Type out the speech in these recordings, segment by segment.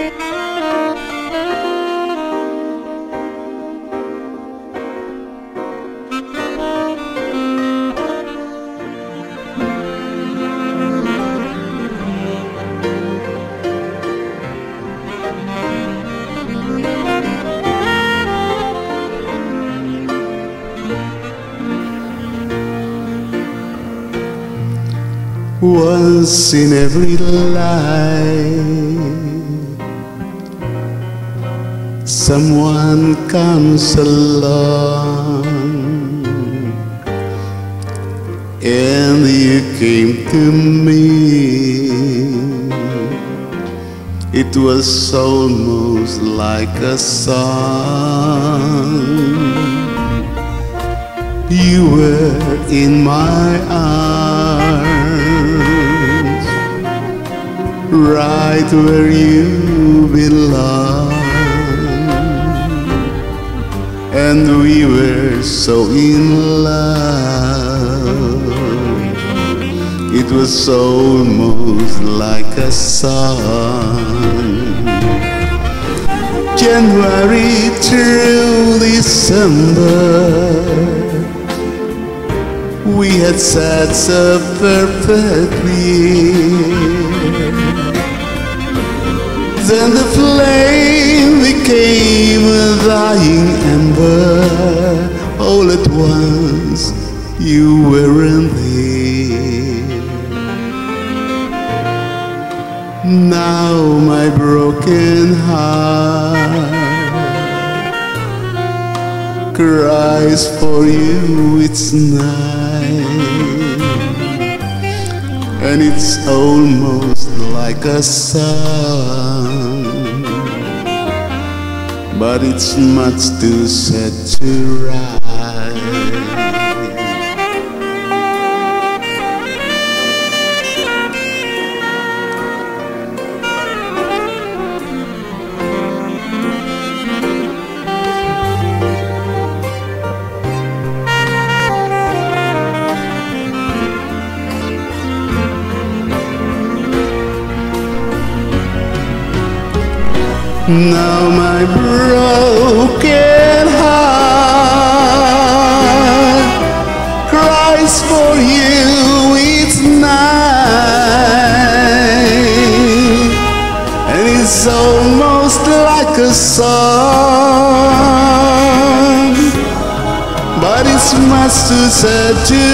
Once in every life, someone comes along, and you came to me. It was almost like a song. You were in my arms, right where you belong, and we were so in love. It was almost like a song. January through December, we had such a perfect year. Then the flame became a dying ember. All at once you weren't there. Now my broken heart cries for you each night, and it's almost like a song, but it's much too sad to write. Now my broken heart cries for you each night, and it's almost like a song, but it's much too sad to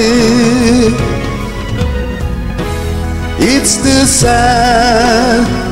write. It's too sad